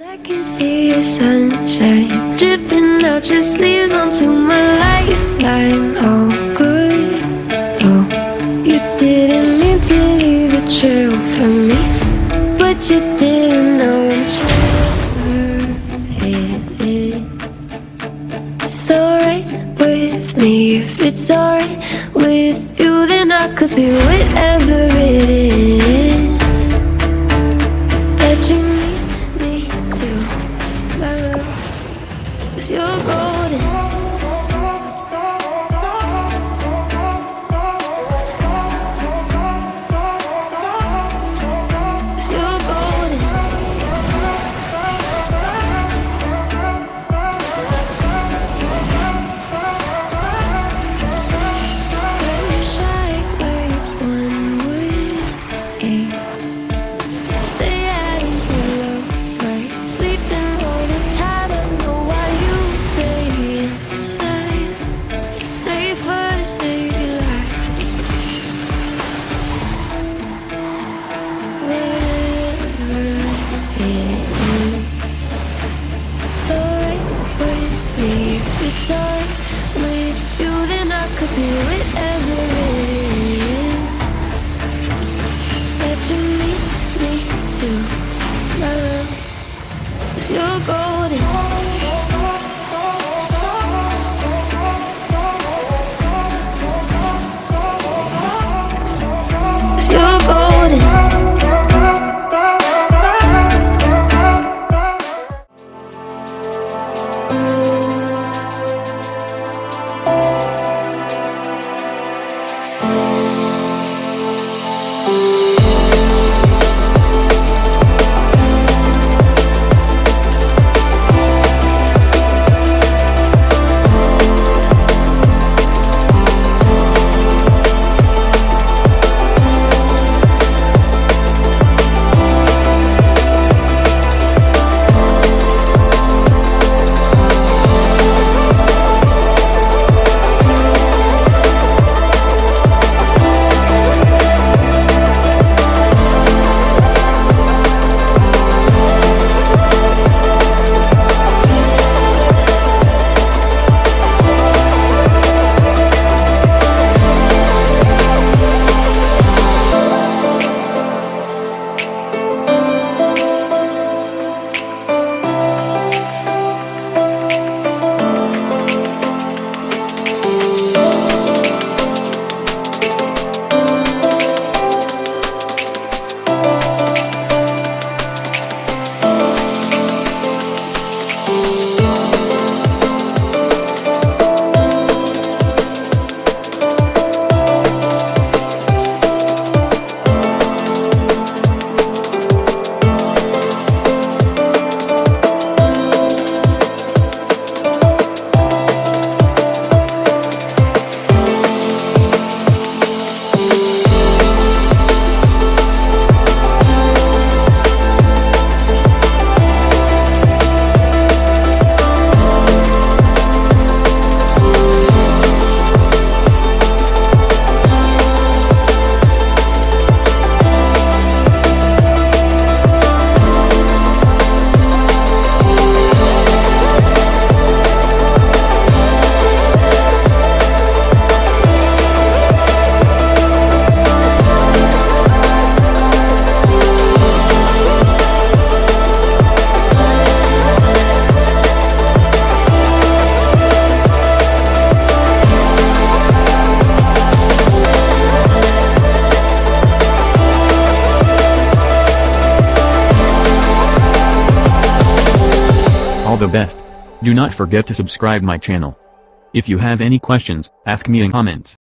I can see your sunshine dripping out your sleeves onto my lifeline. Oh, good. Oh, you didn't mean to leave a trail for me, but you didn't know I'm true. It's alright with me. If it's alright with you, then I could be whatever it is that you need me to. My love, 'cause you're golden. 'Cause you're golden. You shine like one would. They had me love right, sleeping all the time. I know why you stay inside, safer to save your life. Whatever it is, it's alright with me. If it's alright with you, then I could be whatever it is that you need me to. My love, 'cause you're golden. 'Cause you're golden. All the best. Do not forget to subscribe my channel. If you have any questions, ask me in comments.